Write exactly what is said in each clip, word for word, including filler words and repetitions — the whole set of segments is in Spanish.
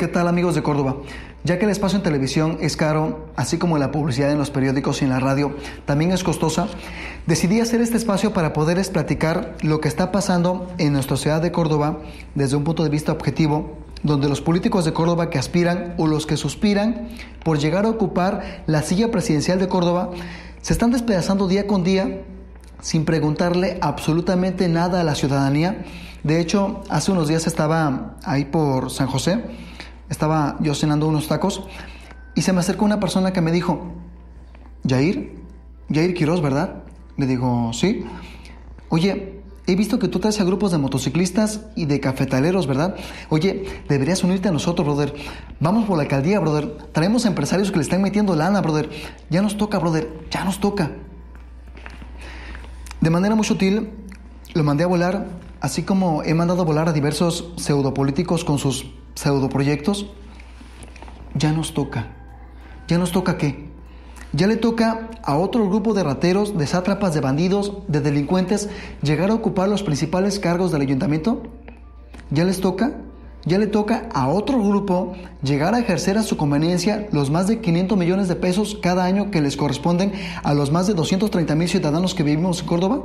¿Qué tal, amigos de Córdoba? Ya que el espacio en televisión es caro, así como la publicidad en los periódicos y en la radio también es costosa, decidí hacer este espacio para poderles platicar lo que está pasando en nuestra ciudad de Córdoba desde un punto de vista objetivo, donde los políticos de Córdoba que aspiran o los que suspiran por llegar a ocupar la silla presidencial de Córdoba se están despedazando día con día sin preguntarle absolutamente nada a la ciudadanía. De hecho, hace unos días estaba ahí por San José, estaba yo cenando unos tacos y se me acercó una persona que me dijo: Yair, Yair Quiroz, ¿verdad? Le digo, sí. Oye, he visto que tú traes a grupos de motociclistas y de cafetaleros, ¿verdad? Oye, deberías unirte a nosotros, brother. Vamos por la alcaldía, brother. Traemos empresarios que le están metiendo lana, brother. Ya nos toca, brother, ya nos toca. De manera muy sutil, lo mandé a volar, así como he mandado a volar a diversos pseudopolíticos con sus pseudoproyectos. Ya nos toca. ¿Ya nos toca qué? Ya le toca a otro grupo de rateros, de sátrapas, de bandidos, de delincuentes, llegar a ocupar los principales cargos del ayuntamiento. ¿Ya les toca? Ya le toca a otro grupo llegar a ejercer a su conveniencia los más de quinientos millones de pesos cada año que les corresponden a los más de doscientos treinta mil ciudadanos que vivimos en Córdoba.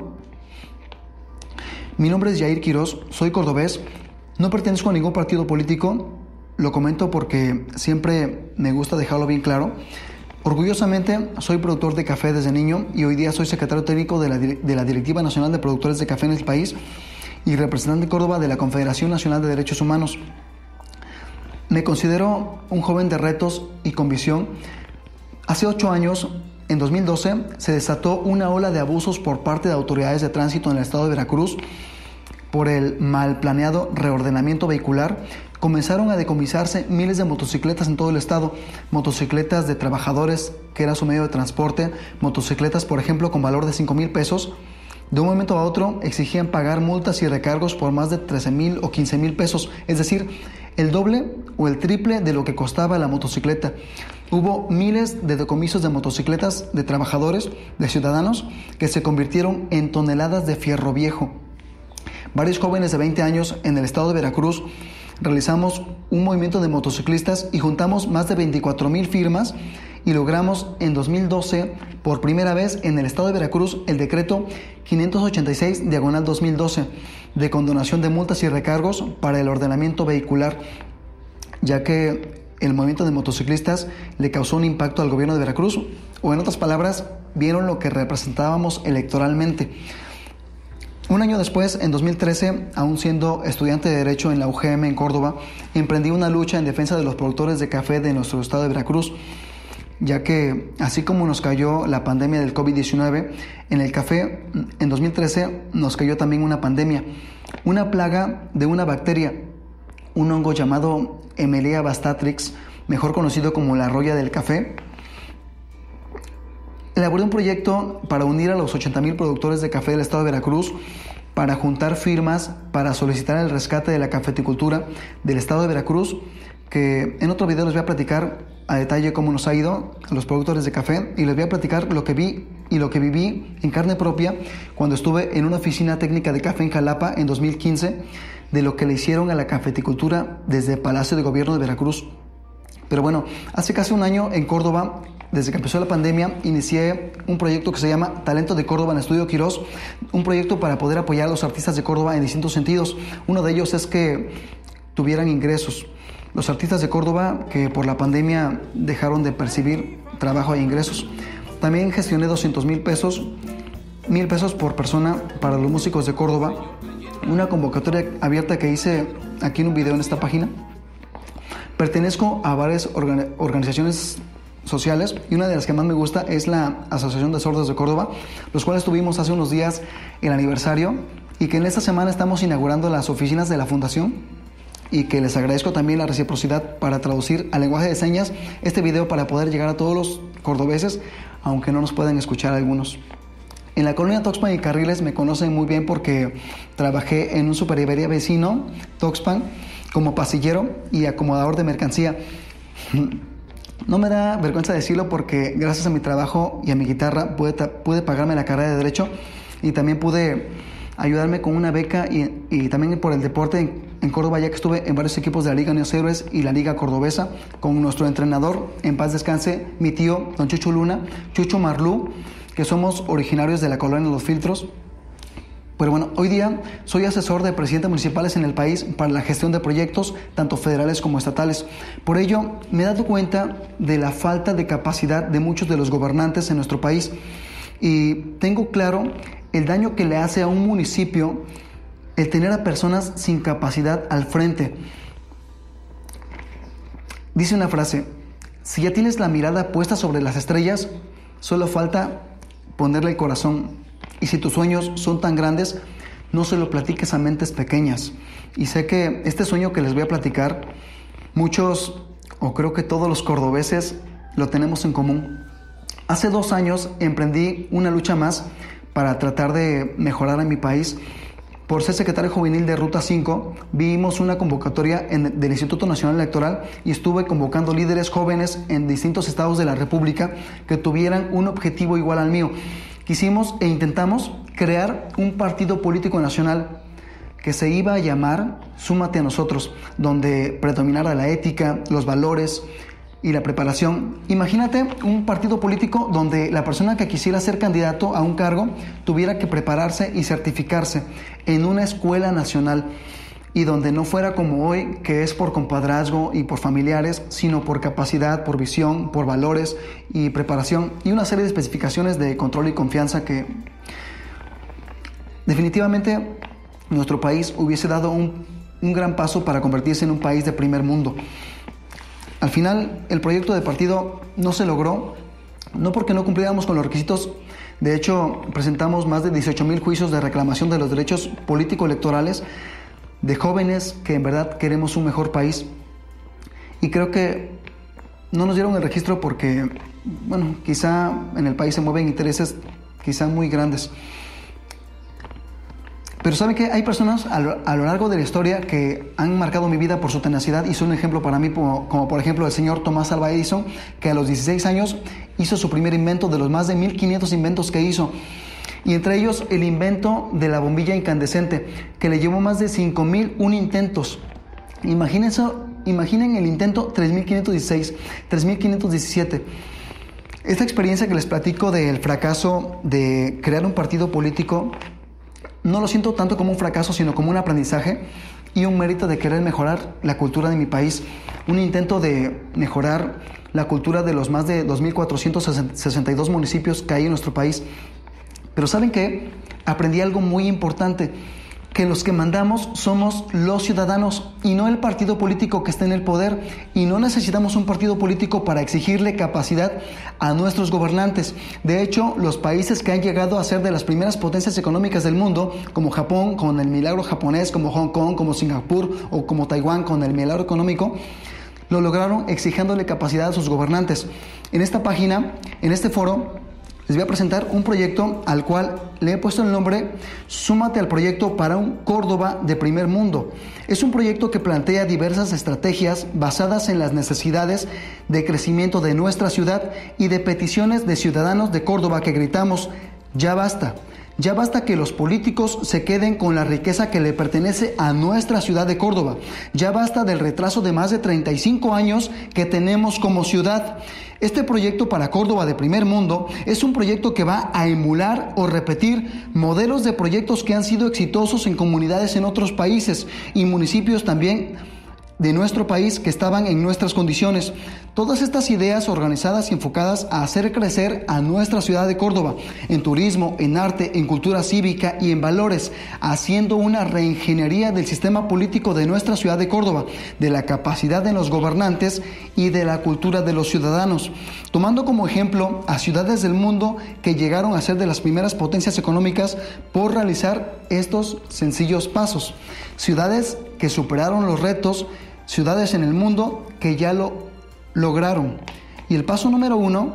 Mi nombre es Yair Quiroz, soy cordobés, no pertenezco a ningún partido político, lo comento porque siempre me gusta dejarlo bien claro. Orgullosamente soy productor de café desde niño y hoy día soy secretario técnico de la, de la Directiva Nacional de Productores de Café en el país y representante en Córdoba de la Confederación Nacional de Derechos Humanos. Me considero un joven de retos y con visión. Hace ocho años, en dos mil doce, se desató una ola de abusos por parte de autoridades de tránsito en el estado de Veracruz por el mal planeado reordenamiento vehicular. Comenzaron a decomisarse miles de motocicletas en todo el estado, motocicletas de trabajadores, que era su medio de transporte, motocicletas, por ejemplo, con valor de cinco mil pesos. De un momento a otro exigían pagar multas y recargos por más de trece mil o quince mil pesos, es decir, el doble o el triple de lo que costaba la motocicleta. Hubo miles de decomisos de motocicletas de trabajadores, de ciudadanos, que se convirtieron en toneladas de fierro viejo. Varios jóvenes de veinte años en el estado de Veracruz realizamos un movimiento de motociclistas y juntamos más de veinticuatro mil firmas y logramos en dos mil doce, por primera vez en el estado de Veracruz, el decreto quinientos ochenta y seis, diagonal dos mil doce, de condonación de multas y recargos para el ordenamiento vehicular, ya que el movimiento de motociclistas le causó un impacto al gobierno de Veracruz, o en otras palabras, vieron lo que representábamos electoralmente. Un año después, en dos mil trece, aún siendo estudiante de Derecho en la U G M en Córdoba, emprendí una lucha en defensa de los productores de café de nuestro estado de Veracruz, ya que así como nos cayó la pandemia del covid diecinueve, en el café en dos mil trece nos cayó también una pandemia, una plaga de una bacteria, un hongo llamado Emelia bastatrix, mejor conocido como la roya del café. Elaboré un proyecto para unir a los ochenta mil productores de café del estado de Veracruz, para juntar firmas, para solicitar el rescate de la cafeticultura del estado de Veracruz, que en otro video les voy a platicar a detalle cómo nos ha ido a los productores de café y les voy a platicar lo que vi y lo que viví en carne propia cuando estuve en una oficina técnica de café en Jalapa en dos mil quince, de lo que le hicieron a la cafeticultura desde el Palacio de Gobierno de Veracruz. Pero bueno, hace casi un año en Córdoba, desde que empezó la pandemia, inicié un proyecto que se llama Talento de Córdoba en Estudio Quiroz, un proyecto para poder apoyar a los artistas de Córdoba en distintos sentidos. Uno de ellos es que tuvieran ingresos. Los artistas de Córdoba que por la pandemia dejaron de percibir trabajo e ingresos. También gestioné doscientos mil pesos, mil pesos por persona para los músicos de Córdoba. Una convocatoria abierta que hice aquí en un video en esta página. Pertenezco a varias organ- organizaciones sociales y una de las que más me gusta es la Asociación de Sordos de Córdoba, los cuales tuvimos hace unos días el aniversario y que en esta semana estamos inaugurando las oficinas de la fundación, y que les agradezco también la reciprocidad para traducir al lenguaje de señas este video para poder llegar a todos los cordobeses, aunque no nos puedan escuchar algunos. En la colonia Tuxpan y Carriles me conocen muy bien porque trabajé en un Super Iberia vecino, Tuxpan, como pasillero y acomodador de mercancía. No me da vergüenza decirlo porque gracias a mi trabajo y a mi guitarra pude, pude pagarme la carrera de Derecho y también pude ayudarme con una beca y, y también por el deporte en, en Córdoba, ya que estuve en varios equipos de la Liga Niños Héroes y la Liga Cordobesa, con nuestro entrenador, en paz descanse, mi tío, don Chucho Luna, Chucho Marlú, que somos originarios de la colonia Los Filtros. Pero bueno, hoy día soy asesor de presidentes municipales en el país para la gestión de proyectos, tanto federales como estatales. Por ello, me he dado cuenta de la falta de capacidad de muchos de los gobernantes en nuestro país y tengo claro el daño que le hace a un municipio el tener a personas sin capacidad al frente. Dice una frase: si ya tienes la mirada puesta sobre las estrellas, solo falta ponerle el corazón. Y si tus sueños son tan grandes, no se lo platiques a mentes pequeñas. Y sé que este sueño que les voy a platicar, muchos, o creo que todos los cordobeses, lo tenemos en común. Hace dos años emprendí una lucha más para tratar de mejorar en mi país. Por ser secretario juvenil de Ruta cinco, vimos una convocatoria en, del Instituto Nacional Electoral y estuve convocando líderes jóvenes en distintos estados de la República que tuvieran un objetivo igual al mío. Quisimos e intentamos crear un partido político nacional que se iba a llamar Súmate a Nosotros, donde predominara la ética, los valores y la preparación. Imagínate un partido político donde la persona que quisiera ser candidato a un cargo tuviera que prepararse y certificarse en una escuela nacional, y donde no fuera como hoy, que es por compadrazgo y por familiares, sino por capacidad, por visión, por valores y preparación, y una serie de especificaciones de control y confianza que definitivamente nuestro país hubiese dado un, un gran paso para convertirse en un país de primer mundo. Al final, el proyecto de partido no se logró, no porque no cumpliéramos con los requisitos. De hecho, presentamos más de dieciocho mil juicios de reclamación de los derechos político-electorales de jóvenes que en verdad queremos un mejor país. Y creo que no nos dieron el registro porque, bueno, quizá en el país se mueven intereses quizá muy grandes. Pero ¿saben qué? Hay personas a lo, a lo largo de la historia que han marcado mi vida por su tenacidad y son un ejemplo para mí, como, como por ejemplo el señor Tomás Alva Edison, que a los dieciséis años hizo su primer invento de los más de mil quinientos inventos que hizo. Y entre ellos el invento de la bombilla incandescente, que le llevó más de cinco mil uno intentos. Imagínense, imaginen el intento tres mil quinientos dieciséis, tres mil quinientos diecisiete. Esta experiencia que les platico del fracaso de crear un partido político, no lo siento tanto como un fracaso, sino como un aprendizaje y un mérito de querer mejorar la cultura de mi país. Un intento de mejorar la cultura de los más de dos mil cuatrocientos sesenta y dos municipios que hay en nuestro país. Pero ¿saben qué? Aprendí algo muy importante, que los que mandamos somos los ciudadanos y no el partido político que está en el poder, y no necesitamos un partido político para exigirle capacidad a nuestros gobernantes. De hecho, los países que han llegado a ser de las primeras potencias económicas del mundo, como Japón con el milagro japonés, como Hong Kong, como Singapur o como Taiwán con el milagro económico, lo lograron exigiéndole capacidad a sus gobernantes. En esta página, en este foro, les voy a presentar un proyecto al cual le he puesto el nombre Súmate al proyecto para un Córdoba de primer mundo. Es un proyecto que plantea diversas estrategias basadas en las necesidades de crecimiento de nuestra ciudad y de peticiones de ciudadanos de Córdoba que gritamos: ya basta. Ya basta que los políticos se queden con la riqueza que le pertenece a nuestra ciudad de Córdoba. Ya basta del retraso de más de treinta y cinco años que tenemos como ciudad. Este proyecto para Córdoba de primer mundo es un proyecto que va a emular o repetir modelos de proyectos que han sido exitosos en comunidades en otros países y municipios también de nuestro país que estaban en nuestras condiciones. Todas estas ideas organizadas y enfocadas a hacer crecer a nuestra ciudad de Córdoba en turismo, en arte, en cultura cívica y en valores, haciendo una reingeniería del sistema político de nuestra ciudad de Córdoba, de la capacidad de los gobernantes y de la cultura de los ciudadanos, tomando como ejemplo a ciudades del mundo que llegaron a ser de las primeras potencias económicas por realizar estos sencillos pasos. Ciudades que superaron los retos, ciudades en el mundo que ya lo lograron. Y el paso número uno,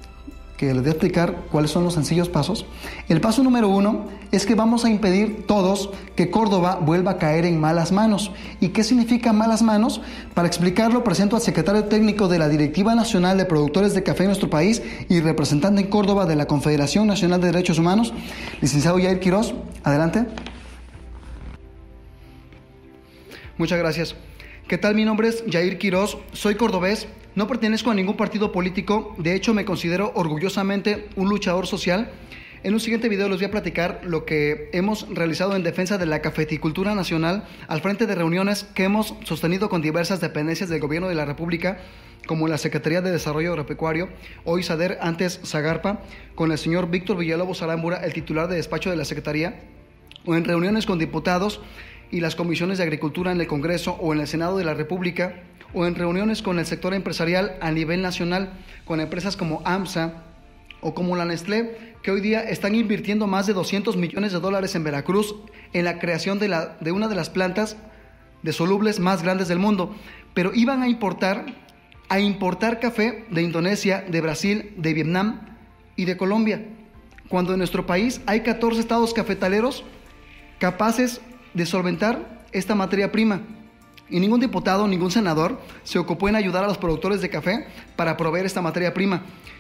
que les voy a explicar cuáles son los sencillos pasos. El paso número uno es que vamos a impedir todos que Córdoba vuelva a caer en malas manos. ¿Y qué significa malas manos? Para explicarlo, presento al secretario técnico de la Directiva Nacional de Productores de Café en nuestro país y representante en Córdoba de la Confederación Nacional de Derechos Humanos, licenciado Yair Quiroz. Adelante. Muchas gracias. ¿Qué tal? Mi nombre es Jair Quiroz, soy cordobés, no pertenezco a ningún partido político, de hecho me considero orgullosamente un luchador social. En un siguiente video les voy a platicar lo que hemos realizado en defensa de la cafeticultura nacional al frente de reuniones que hemos sostenido con diversas dependencias del Gobierno de la República, como la Secretaría de Desarrollo Agropecuario, hoy SADER, antes Zagarpa, con el señor Víctor Villalobos Arámbura, el titular de despacho de la Secretaría, o en reuniones con diputados y las comisiones de Agricultura en el Congreso o en el Senado de la República, o en reuniones con el sector empresarial a nivel nacional, con empresas como AMSA o como la Nestlé, que hoy día están invirtiendo más de doscientos millones de dólares en Veracruz en la creación de, la, de una de las plantas de solubles más grandes del mundo, pero iban a importar, a importar café de Indonesia, de Brasil, de Vietnam y de Colombia, cuando en nuestro país hay catorce estados cafetaleros capaces de solventar esta materia prima. Y ningún diputado, ningún senador se ocupó en ayudar a los productores de café para proveer esta materia prima.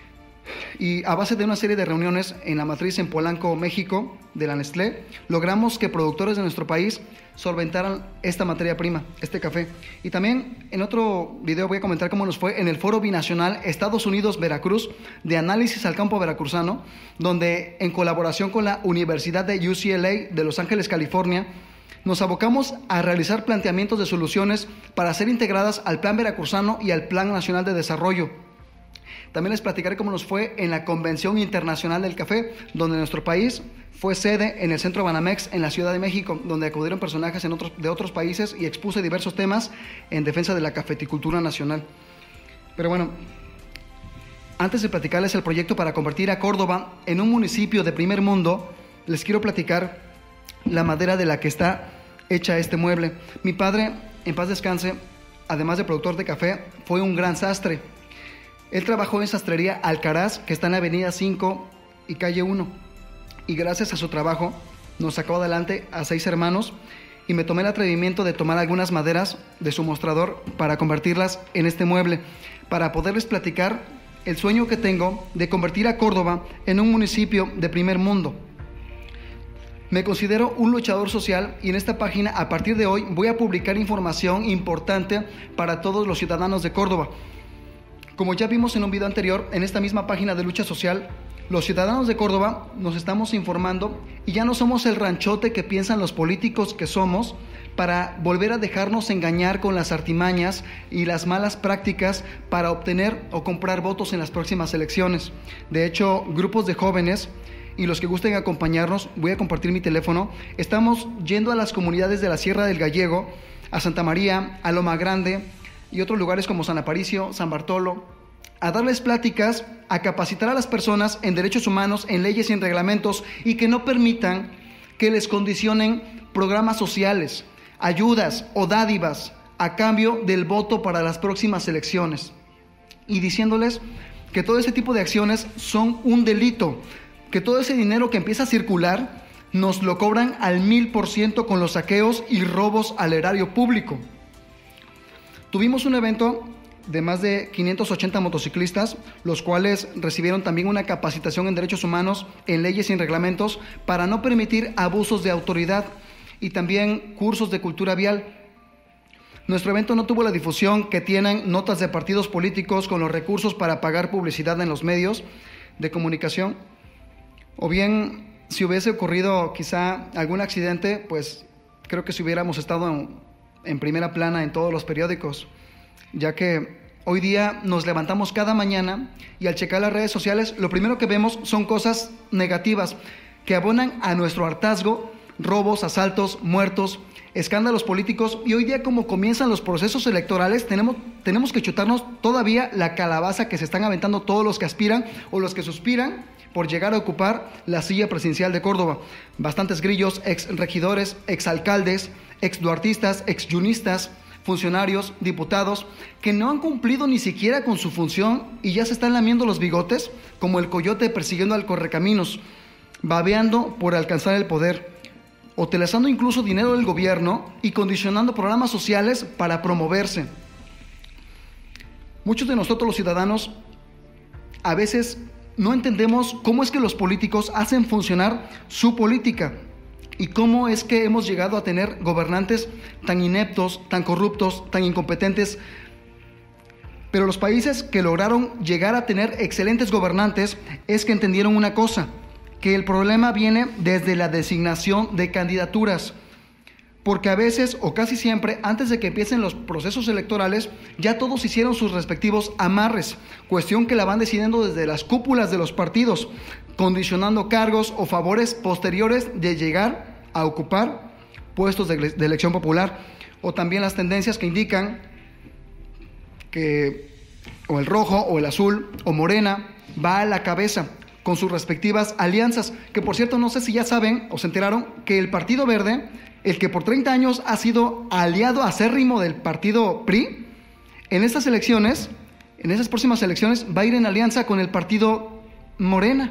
Y a base de una serie de reuniones en la matriz en Polanco, México, de la Nestlé, logramos que productores de nuestro país solventaran esta materia prima, este café. Y también en otro video voy a comentar cómo nos fue en el Foro Binacional Estados Unidos-Veracruz de Análisis al Campo Veracruzano, donde en colaboración con la Universidad de U C L A de Los Ángeles, California, nos abocamos a realizar planteamientos de soluciones para ser integradas al Plan Veracruzano y al Plan Nacional de Desarrollo. También les platicaré cómo nos fue en la Convención Internacional del Café, donde nuestro país fue sede en el Centro Banamex en la Ciudad de México, donde acudieron personajes en otros, de otros países y expuse diversos temas en defensa de la cafeticultura nacional. Pero bueno, antes de platicarles el proyecto para convertir a Córdoba en un municipio de primer mundo, les quiero platicar la madera de la que está hecha este mueble. Mi padre, en paz descanse, además de productor de café, fue un gran sastre. Él trabajó en Sastrería Alcaraz, que está en la avenida cinco y calle uno. Y gracias a su trabajo nos sacó adelante a seis hermanos y me tomé el atrevimiento de tomar algunas maderas de su mostrador para convertirlas en este mueble, para poderles platicar el sueño que tengo de convertir a Córdoba en un municipio de primer mundo. Me considero un luchador social y en esta página a partir de hoy voy a publicar información importante para todos los ciudadanos de Córdoba. Como ya vimos en un video anterior, en esta misma página de lucha social, los ciudadanos de Córdoba nos estamos informando y ya no somos el ranchote que piensan los políticos que somos para volver a dejarnos engañar con las artimañas y las malas prácticas para obtener o comprar votos en las próximas elecciones. De hecho, grupos de jóvenes y los que gusten acompañarnos, voy a compartir mi teléfono, estamos yendo a las comunidades de la Sierra del Gallego, a Santa María, a Loma Grande y otros lugares como San Aparicio, San Bartolo, a darles pláticas, a capacitar a las personas en derechos humanos, en leyes y en reglamentos, y que no permitan que les condicionen programas sociales, ayudas o dádivas a cambio del voto para las próximas elecciones. Y diciéndoles que todo ese tipo de acciones son un delito, que todo ese dinero que empieza a circular nos lo cobran al mil por ciento con los saqueos y robos al erario público. Tuvimos un evento de más de quinientos ochenta motociclistas, los cuales recibieron también una capacitación en derechos humanos, en leyes y en reglamentos, para no permitir abusos de autoridad y también cursos de cultura vial. Nuestro evento no tuvo la difusión que tienen notas de partidos políticos con los recursos para pagar publicidad en los medios de comunicación, o bien si hubiese ocurrido quizá algún accidente, pues creo que si hubiéramos estado en en primera plana en todos los periódicos, ya que hoy día nos levantamos cada mañana y al checar las redes sociales lo primero que vemos son cosas negativas que abonan a nuestro hartazgo, robos, asaltos, muertos, escándalos políticos, y hoy día como comienzan los procesos electorales tenemos, tenemos que chutarnos todavía la calabaza que se están aventando todos los que aspiran o los que suspiran por llegar a ocupar la silla presidencial de Córdoba. Bastantes grillos, ex regidores, ex alcaldes, ex duartistas, ex yunistas, funcionarios, diputados, que no han cumplido ni siquiera con su función y ya se están lamiendo los bigotes como el coyote persiguiendo al correcaminos, babeando por alcanzar el poder, utilizando incluso dinero del gobierno y condicionando programas sociales para promoverse. Muchos de nosotros los ciudadanos a veces no entendemos cómo es que los políticos hacen funcionar su política, y cómo es que hemos llegado a tener gobernantes tan ineptos, tan corruptos, tan incompetentes. Pero los países que lograron llegar a tener excelentes gobernantes es que entendieron una cosa, que el problema viene desde la designación de candidaturas. Porque a veces, o casi siempre, antes de que empiecen los procesos electorales, ya todos hicieron sus respectivos amarres, cuestión que la van decidiendo desde las cúpulas de los partidos, condicionando cargos o favores posteriores de llegar a ocupar puestos de, de elección popular, o también las tendencias que indican que o el rojo, o el azul, o Morena, va a la cabeza con sus respectivas alianzas, que por cierto, no sé si ya saben o se enteraron que el Partido Verde, el que por treinta años ha sido aliado acérrimo del partido P R I, en estas elecciones, en esas próximas elecciones, va a ir en alianza con el partido Morena.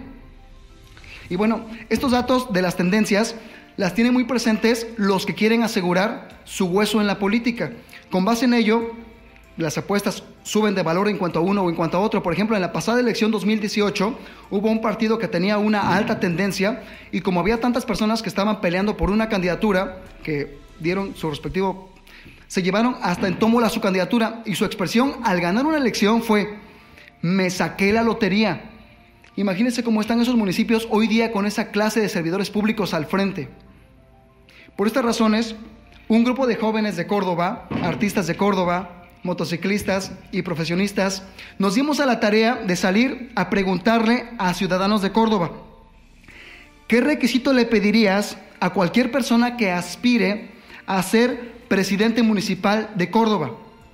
Y bueno, estos datos de las tendencias las tienen muy presentes los que quieren asegurar su hueso en la política. Con base en ello, las apuestas suben de valor en cuanto a uno o en cuanto a otro. Por ejemplo, en la pasada elección dos mil dieciocho hubo un partido que tenía una alta tendencia y como había tantas personas que estaban peleando por una candidatura, que dieron su respectivo, se llevaron hasta en tómbola su candidatura, y su expresión al ganar una elección fue: me saqué la lotería. Imagínense cómo están esos municipios hoy día con esa clase de servidores públicos al frente. Por estas razones, un grupo de jóvenes de Córdoba, artistas de Córdoba, motociclistas y profesionistas, nos dimos a la tarea de salir a preguntarle a ciudadanos de Córdoba: ¿qué requisito le pedirías a cualquier persona que aspire a ser presidente municipal de Córdoba?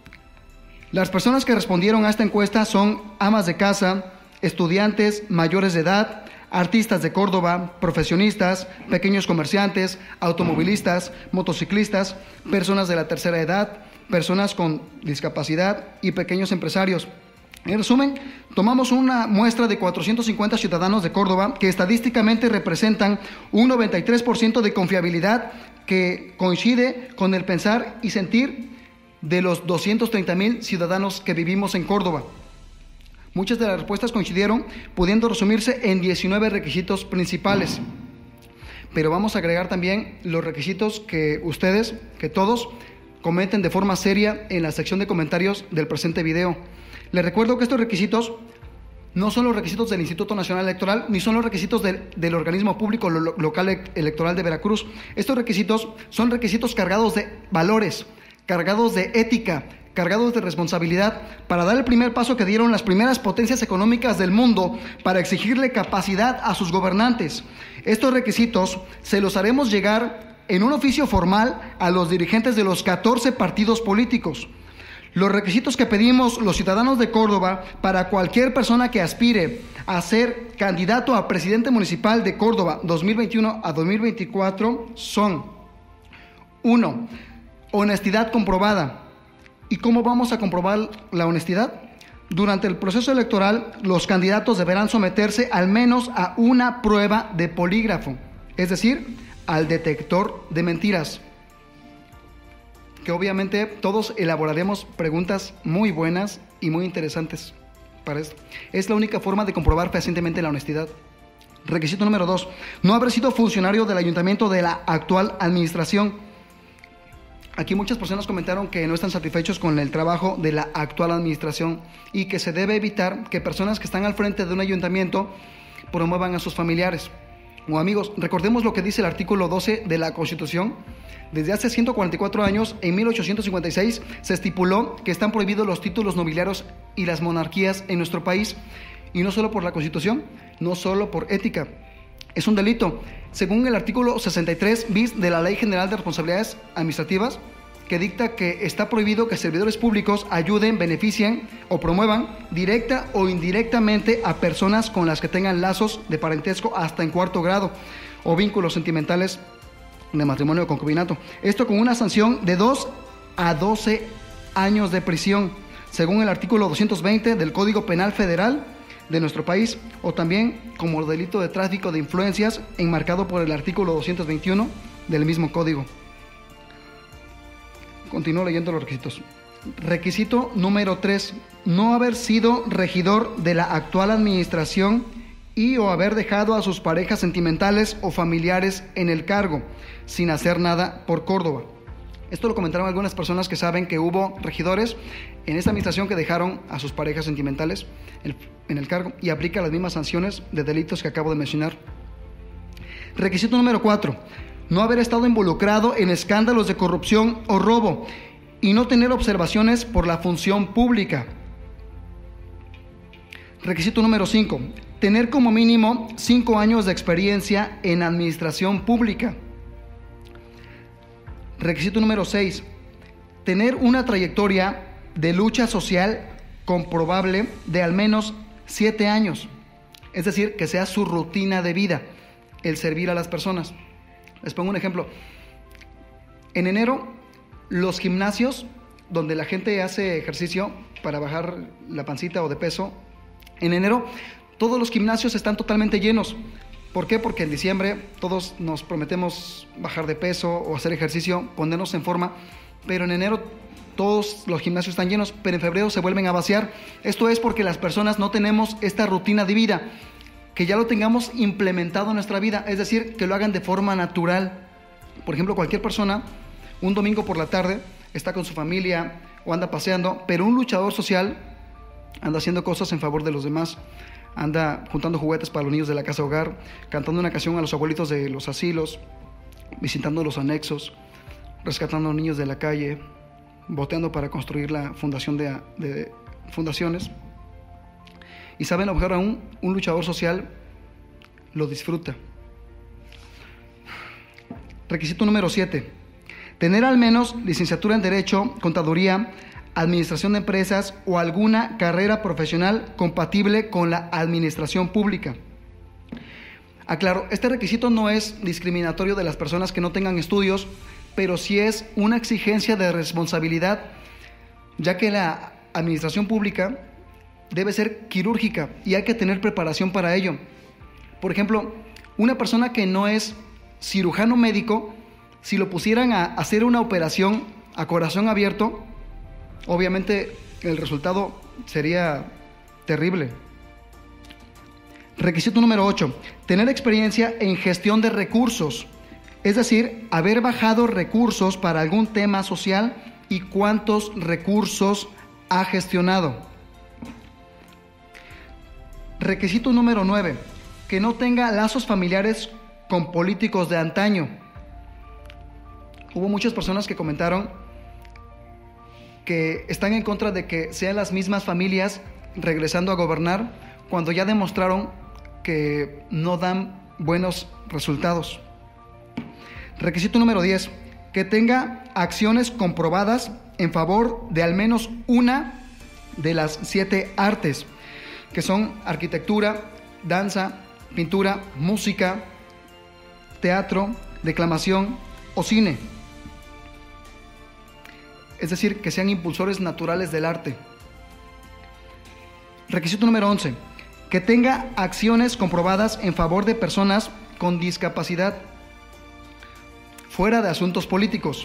Las personas que respondieron a esta encuesta son amas de casa, estudiantes mayores de edad, artistas de Córdoba, profesionistas, pequeños comerciantes, automovilistas, motociclistas, personas de la tercera edad, personas con discapacidad y pequeños empresarios. En resumen, tomamos una muestra de cuatrocientos cincuenta ciudadanos de Córdoba que estadísticamente representan un noventa y tres por ciento de confiabilidad, que coincide con el pensar y sentir de los doscientos treinta mil ciudadanos que vivimos en Córdoba. Muchas de las respuestas coincidieron, pudiendo resumirse en diecinueve requisitos principales. Pero vamos a agregar también los requisitos que ustedes, que todos, comenten de forma seria en la sección de comentarios del presente video. Les recuerdo que estos requisitos no son los requisitos del Instituto Nacional Electoral, ni son los requisitos del, del organismo público lo, local electoral de Veracruz. Estos requisitos son requisitos cargados de valores, cargados de ética, cargados de responsabilidad, para dar el primer paso que dieron las primeras potencias económicas del mundo para exigirle capacidad a sus gobernantes. Estos requisitos se los haremos llegar en un oficio formal a los dirigentes de los catorce partidos políticos. Los requisitos que pedimos los ciudadanos de Córdoba para cualquier persona que aspire a ser candidato a presidente municipal de Córdoba dos mil veintiuno a dos mil veinticuatro son: uno. Honestidad comprobada. ¿Y cómo vamos a comprobar la honestidad? Durante el proceso electoral, los candidatos deberán someterse al menos a una prueba de polígrafo, es decir, al detector de mentiras, que obviamente todos elaboraremos preguntas muy buenas y muy interesantes para esto. Es la única forma de comprobar fehacientemente la honestidad. Requisito número dos, no haber sido funcionario del ayuntamiento de la actual administración. Aquí muchas personas comentaron que no están satisfechos con el trabajo de la actual administración y que se debe evitar que personas que están al frente de un ayuntamiento promuevan a sus familiares o amigos. Recordemos lo que dice el artículo doce de la Constitución. Desde hace ciento cuarenta y cuatro años, en mil ochocientos cincuenta y seis, se estipuló que están prohibidos los títulos nobiliarios y las monarquías en nuestro país. Y no solo por la Constitución, no solo por ética. Es un delito. Según el artículo sesenta y tres bis de la Ley General de Responsabilidades Administrativas, que dicta que está prohibido que servidores públicos ayuden, beneficien o promuevan directa o indirectamente a personas con las que tengan lazos de parentesco hasta en cuarto grado o vínculos sentimentales de matrimonio o concubinato. Esto con una sanción de dos a doce años de prisión, según el artículo doscientos veinte del Código Penal Federal de nuestro país, o también como delito de tráfico de influencias, enmarcado por el artículo doscientos veintiuno del mismo código. Continúo leyendo los requisitos. Requisito número tres, no haber sido regidor de la actual administración y o haber dejado a sus parejas sentimentales o familiares en el cargo, sin hacer nada por Córdoba. Esto lo comentaron algunas personas que saben que hubo regidores en esta administración que dejaron a sus parejas sentimentales en el cargo y aplica las mismas sanciones de delitos que acabo de mencionar. Requisito número cuatro, no haber estado involucrado en escándalos de corrupción o robo y no tener observaciones por la función pública. Requisito número cinco, tener como mínimo cinco años de experiencia en administración pública. Requisito número seis, tener una trayectoria de lucha social comprobable de al menos siete años. Es decir, que sea su rutina de vida, el servir a las personas. Les pongo un ejemplo. En enero, los gimnasios donde la gente hace ejercicio para bajar la pancita o de peso, en enero todos los gimnasios están totalmente llenos. ¿Por qué? Porque en diciembre todos nos prometemos bajar de peso o hacer ejercicio, ponernos en forma, pero en enero todos los gimnasios están llenos, pero en febrero se vuelven a vaciar. Esto es porque las personas no tenemos esta rutina de vida, que ya lo tengamos implementado en nuestra vida, es decir, que lo hagan de forma natural. Por ejemplo, cualquier persona, un domingo por la tarde, está con su familia o anda paseando, pero un luchador social anda haciendo cosas en favor de los demás. Anda juntando juguetes para los niños de la casa hogar, cantando una canción a los abuelitos de los asilos, visitando los anexos, rescatando a niños de la calle, boteando para construir la fundación de, de fundaciones. Y saben, a lo mejor aún un luchador social lo disfruta. Requisito número siete. Tener al menos licenciatura en Derecho, Contaduría, Administración de Empresas o alguna carrera profesional compatible con la administración pública. Aclaro, este requisito no es discriminatorio de las personas que no tengan estudios, pero sí es una exigencia de responsabilidad, ya que la administración pública debe ser quirúrgica y hay que tener preparación para ello. Por ejemplo, una persona que no es cirujano médico, si lo pusieran a hacer una operación a corazón abierto, obviamente el resultado sería terrible. Requisito número ocho. Tener experiencia en gestión de recursos, es decir, haber bajado recursos para algún tema social y cuántos recursos ha gestionado. Requisito número nueve. Que no tenga lazos familiares con políticos de antaño. Hubo muchas personas que comentaron que están en contra de que sean las mismas familias regresando a gobernar cuando ya demostraron que no dan buenos resultados. Requisito número diez. Que tenga acciones comprobadas en favor de al menos una de las siete artes, que son arquitectura, danza, pintura, música, teatro, declamación o cine. Es decir, que sean impulsores naturales del arte. Requisito número once. Que tenga acciones comprobadas en favor de personas con discapacidad, fuera de asuntos políticos.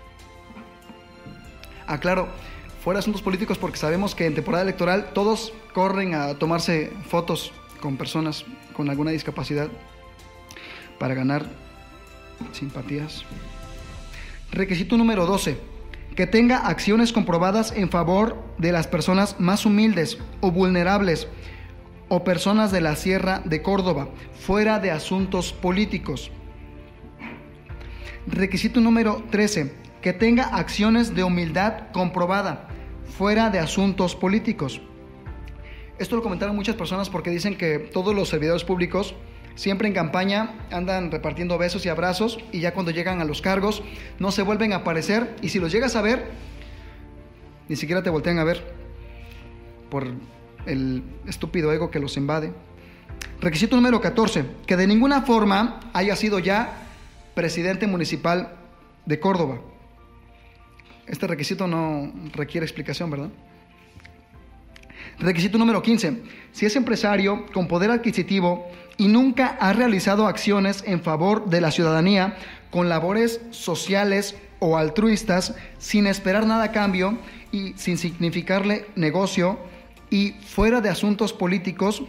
Aclaro, fuera de asuntos políticos porque sabemos que en temporada electoral todos corren a tomarse fotos con personas con alguna discapacidad para ganar simpatías. Requisito número doce. Que tenga acciones comprobadas en favor de las personas más humildes o vulnerables o personas de la Sierra de Córdoba, fuera de asuntos políticos. Requisito número trece. Que tenga acciones de humildad comprobada, fuera de asuntos políticos. Esto lo comentaron muchas personas porque dicen que todos los servidores públicos siempre en campaña andan repartiendo besos y abrazos y ya cuando llegan a los cargos no se vuelven a aparecer, y si los llegas a ver ni siquiera te voltean a ver por el estúpido ego que los invade. Requisito número catorce. Que de ninguna forma haya sido ya presidente municipal de Córdoba. Este requisito no requiere explicación, ¿verdad? Requisito número quince. Si es empresario con poder adquisitivo y nunca ha realizado acciones en favor de la ciudadanía con labores sociales o altruistas sin esperar nada a cambio y sin significarle negocio y fuera de asuntos políticos,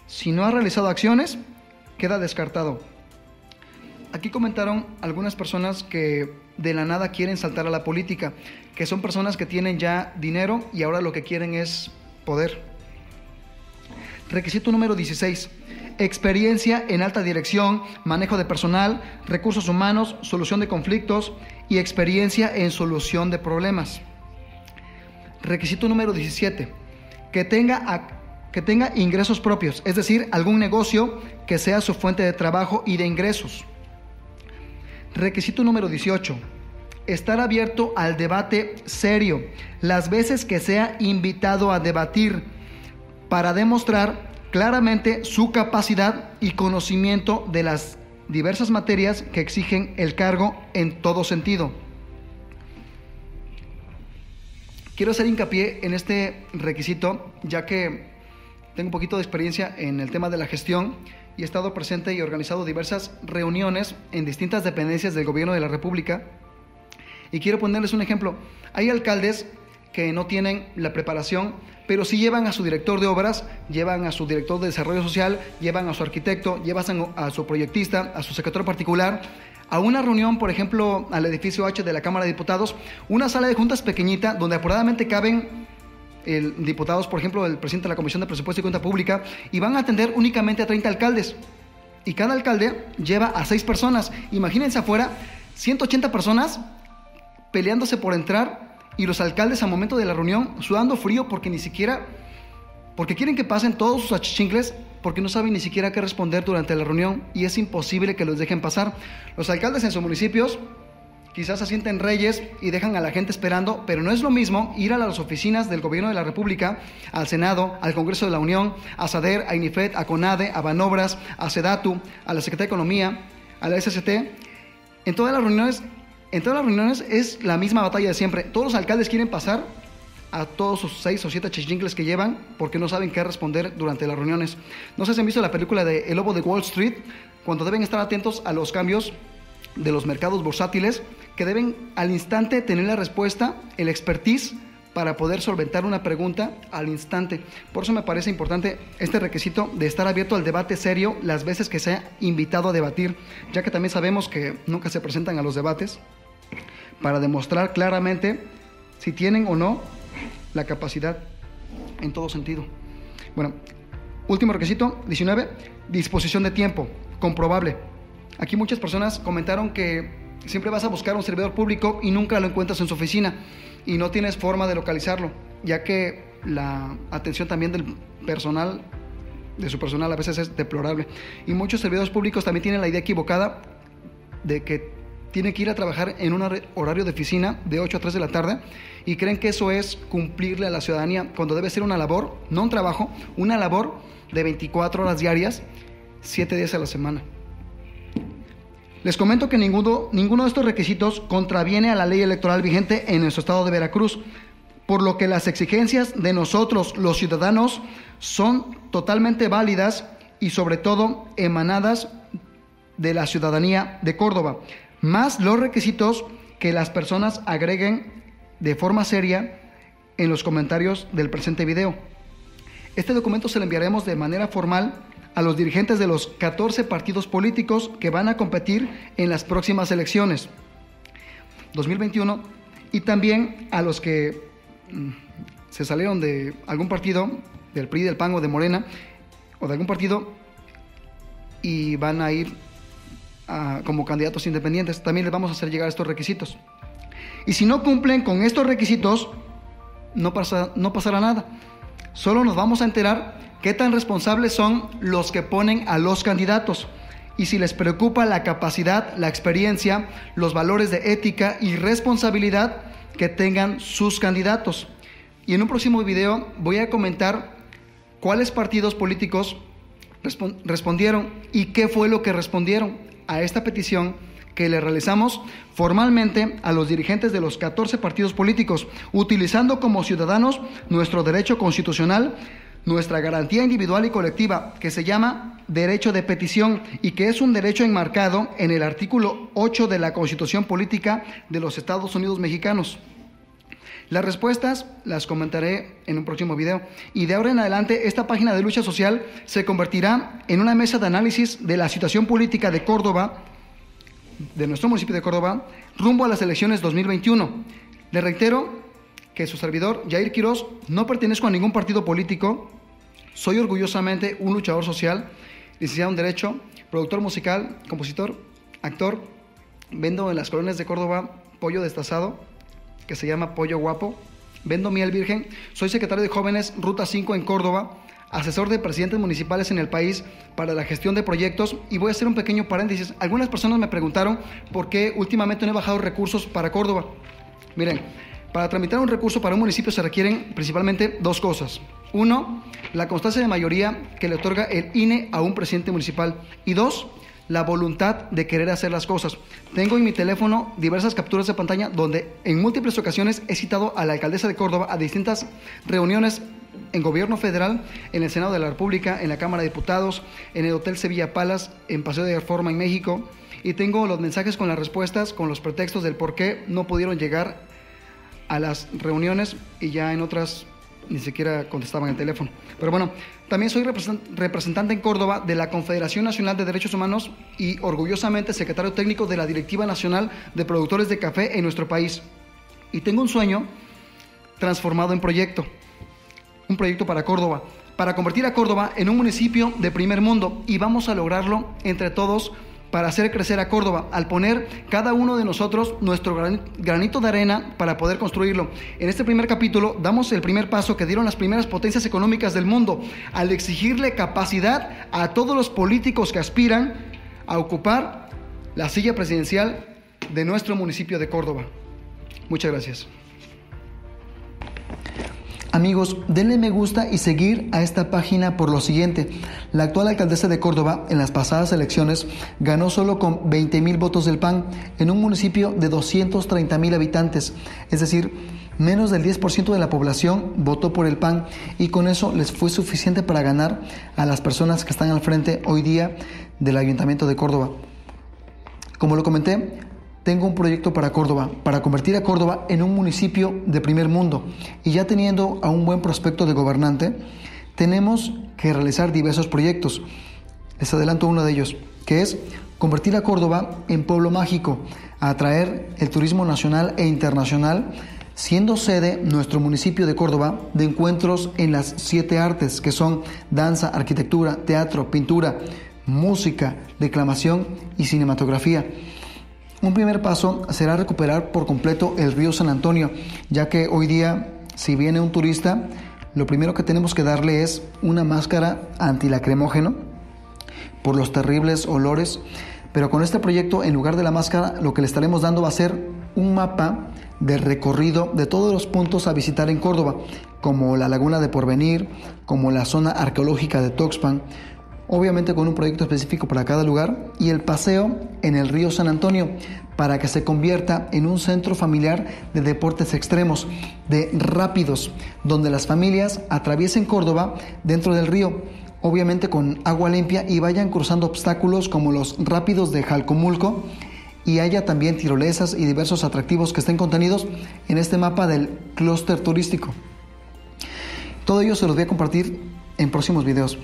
Si no ha realizado acciones, queda descartado. Aquí comentaron algunas personas que de la nada quieren saltar a la política, que son personas que tienen ya dinero y ahora lo que quieren es poder. Requisito número dieciséis. Experiencia en alta dirección, manejo de personal, recursos humanos, solución de conflictos y experiencia en solución de problemas. Requisito número diecisiete. Que tenga, que tenga ingresos propios, es decir, algún negocio que sea su fuente de trabajo y de ingresos. Requisito número dieciocho. Estar abierto al debate serio, las veces que sea invitado a debatir, para demostrar claramente su capacidad y conocimiento de las diversas materias que exigen el cargo en todo sentido. Quiero hacer hincapié en este requisito, ya que tengo un poquito de experiencia en el tema de la gestión y he estado presente y organizado diversas reuniones en distintas dependencias del gobierno de la República. Y quiero ponerles un ejemplo. Hay alcaldes que no tienen la preparación, pero sí llevan a su director de obras, llevan a su director de desarrollo social, llevan a su arquitecto, llevan a su proyectista, a su secretario particular, a una reunión, por ejemplo, al edificio H de la Cámara de Diputados, una sala de juntas pequeñita donde apuradamente caben el, diputados, por ejemplo, el presidente de la Comisión de Presupuesto y Cuenta Pública, y van a atender únicamente a treinta alcaldes. Y cada alcalde lleva a seis personas. Imagínense afuera, ciento ochenta personas peleándose por entrar, y los alcaldes al momento de la reunión sudando frío porque ni siquiera, porque quieren que pasen todos sus achichincles, porque no saben ni siquiera qué responder durante la reunión y es imposible que los dejen pasar. Los alcaldes en sus municipios quizás se sienten reyes y dejan a la gente esperando, pero no es lo mismo ir a las oficinas del gobierno de la República, al Senado, al Congreso de la Unión, a SADER, a INIFED, a CONADE, a Banobras, a SEDATU, a la Secretaría de Economía, a la S S T. En todas las reuniones, en todas las reuniones es la misma batalla de siempre. Todos los alcaldes quieren pasar a todos sus seis o siete achichincles que llevan porque no saben qué responder durante las reuniones. No sé si han visto la película de El Lobo de Wall Street, cuando deben estar atentos a los cambios de los mercados bursátiles, que deben al instante tener la respuesta, el expertise para poder solventar una pregunta al instante. Por eso me parece importante este requisito de estar abierto al debate serio las veces que sea invitado a debatir, ya que también sabemos que nunca se presentan a los debates para demostrar claramente si tienen o no la capacidad en todo sentido. Bueno, último requisito, diecinueve, disposición de tiempo, comprobable. Aquí muchas personas comentaron que siempre vas a buscar un servidor público y nunca lo encuentras en su oficina y no tienes forma de localizarlo, ya que la atención también del personal, de su personal a veces es deplorable. Y muchos servidores públicos también tienen la idea equivocada de que tiene que ir a trabajar en un horario de oficina de ocho a tres de la tarde y creen que eso es cumplirle a la ciudadanía, cuando debe ser una labor, no un trabajo, una labor de veinticuatro horas diarias, siete días a la semana. Les comento que ninguno, ninguno de estos requisitos contraviene a la ley electoral vigente en nuestro estado de Veracruz, por lo que las exigencias de nosotros, los ciudadanos, son totalmente válidas y sobre todo emanadas de la ciudadanía de Córdoba, más los requisitos que las personas agreguen de forma seria en los comentarios del presente video. Este documento se lo enviaremos de manera formal a los dirigentes de los catorce partidos políticos que van a competir en las próximas elecciones dos mil veintiuno y también a los que mm, se salieron de algún partido, del P R I, del P A N o de Morena, o de algún partido y van a ir a, como candidatos independientes. También les vamos a hacer llegar estos requisitos. Y si no cumplen con estos requisitos, no, pasa, no pasará nada. Solo nos vamos a enterar qué tan responsables son los que ponen a los candidatos y si les preocupa la capacidad, la experiencia, los valores de ética y responsabilidad que tengan sus candidatos. Y en un próximo video voy a comentar cuáles partidos políticos respon- respondieron y qué fue lo que respondieron a esta petición que le realizamos formalmente a los dirigentes de los catorce partidos políticos, utilizando como ciudadanos nuestro derecho constitucional, nuestra garantía individual y colectiva, que se llama derecho de petición y que es un derecho enmarcado en el artículo ocho de la Constitución Política de los Estados Unidos Mexicanos. Las respuestas las comentaré en un próximo video. Y de ahora en adelante, esta página de lucha social se convertirá en una mesa de análisis de la situación política de Córdoba, de nuestro municipio de Córdoba, rumbo a las elecciones dos mil veintiuno. Le reitero que su servidor, Jair Quiroz, no pertenezco a ningún partido político. Soy orgullosamente un luchador social, licenciado en Derecho, productor musical, compositor, actor. Vendo en las colonias de Córdoba pollo destazado, que se llama Pollo Guapo. Vendo miel virgen. Soy secretario de Jóvenes Ruta cinco en Córdoba, asesor de presidentes municipales en el país para la gestión de proyectos. Y voy a hacer un pequeño paréntesis. Algunas personas me preguntaron por qué últimamente no he bajado recursos para Córdoba. Miren, para tramitar un recurso para un municipio se requieren principalmente dos cosas. Uno, la constancia de mayoría que le otorga el I N E a un presidente municipal. Y dos, la voluntad de querer hacer las cosas. Tengo en mi teléfono diversas capturas de pantalla donde en múltiples ocasiones he citado a la alcaldesa de Córdoba a distintas reuniones en gobierno federal, en el Senado de la República, en la Cámara de Diputados, en el Hotel Sevilla Palace, en Paseo de Reforma en México, y tengo los mensajes con las respuestas, con los pretextos del por qué no pudieron llegar a las reuniones y ya en otras ni siquiera contestaban el teléfono. Pero bueno, también soy representante en Córdoba de la Confederación Nacional de Derechos Humanos y orgullosamente secretario técnico de la Directiva Nacional de Productores de Café en nuestro país. Y tengo un sueño transformado en proyecto, un proyecto para Córdoba, para convertir a Córdoba en un municipio de primer mundo, y vamos a lograrlo entre todos para hacer crecer a Córdoba, al poner cada uno de nosotros nuestro granito de arena para poder construirlo. En este primer capítulo damos el primer paso que dieron las primeras potencias económicas del mundo, al exigirle capacidad a todos los políticos que aspiran a ocupar la silla presidencial de nuestro municipio de Córdoba. Muchas gracias. Amigos, denle me gusta y seguir a esta página por lo siguiente. La actual alcaldesa de Córdoba en las pasadas elecciones ganó solo con veinte mil votos del P A N en un municipio de doscientos treinta mil habitantes. Es decir, menos del diez por ciento de la población votó por el P A N, y con eso les fue suficiente para ganar a las personas que están al frente hoy día del Ayuntamiento de Córdoba. Como lo comenté, tengo un proyecto para Córdoba, para convertir a Córdoba en un municipio de primer mundo. Y ya teniendo a un buen prospecto de gobernante, tenemos que realizar diversos proyectos. Les adelanto uno de ellos, que es convertir a Córdoba en pueblo mágico, atraer el turismo nacional e internacional, siendo sede nuestro municipio de Córdoba de encuentros en las siete artes, que son danza, arquitectura, teatro, pintura, música, declamación y cinematografía. Un primer paso será recuperar por completo el río San Antonio, ya que hoy día, si viene un turista, lo primero que tenemos que darle es una máscara antilacrimógeno por los terribles olores. Pero con este proyecto, en lugar de la máscara, lo que le estaremos dando va a ser un mapa de recorrido de todos los puntos a visitar en Córdoba, como la Laguna de Porvenir, como la zona arqueológica de Tuxpan, obviamente con un proyecto específico para cada lugar, y el paseo en el río San Antonio, para que se convierta en un centro familiar de deportes extremos, de rápidos, donde las familias atraviesen Córdoba dentro del río, obviamente con agua limpia, y vayan cruzando obstáculos como los rápidos de Jalcomulco, y haya también tirolesas y diversos atractivos que estén contenidos en este mapa del clúster turístico. Todo ello se los voy a compartir en próximos videos.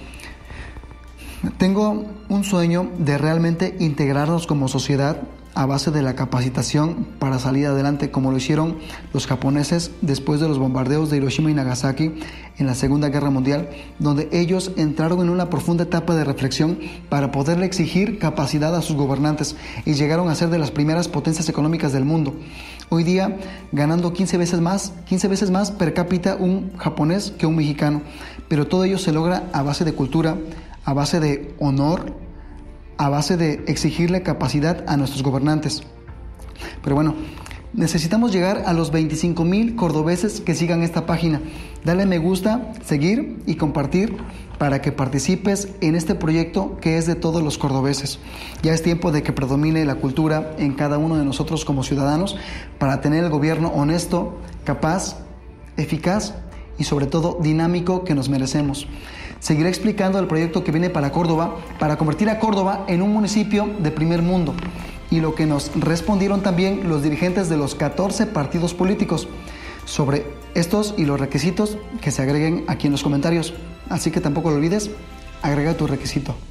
Tengo un sueño de realmente integrarnos como sociedad a base de la capacitación para salir adelante, como lo hicieron los japoneses después de los bombardeos de Hiroshima y Nagasaki en la Segunda Guerra Mundial, donde ellos entraron en una profunda etapa de reflexión para poderle exigir capacidad a sus gobernantes, y llegaron a ser de las primeras potencias económicas del mundo. Hoy día ganando quince veces más, quince veces más per cápita un japonés que un mexicano, pero todo ello se logra a base de cultura, a base de honor, a base de exigirle capacidad a nuestros gobernantes. Pero bueno, necesitamos llegar a los veinticinco mil cordobeses que sigan esta página. Dale me gusta, seguir y compartir para que participes en este proyecto que es de todos los cordobeses. Ya es tiempo de que predomine la cultura en cada uno de nosotros como ciudadanos, para tener el gobierno honesto, capaz, eficaz y sobre todo dinámico que nos merecemos. Seguiré explicando el proyecto que viene para Córdoba, para convertir a Córdoba en un municipio de primer mundo, y lo que nos respondieron también los dirigentes de los catorce partidos políticos. sobre estos y los requisitos que se agreguen aquí en los comentarios. Así que tampoco lo olvides, agrega tu requisito.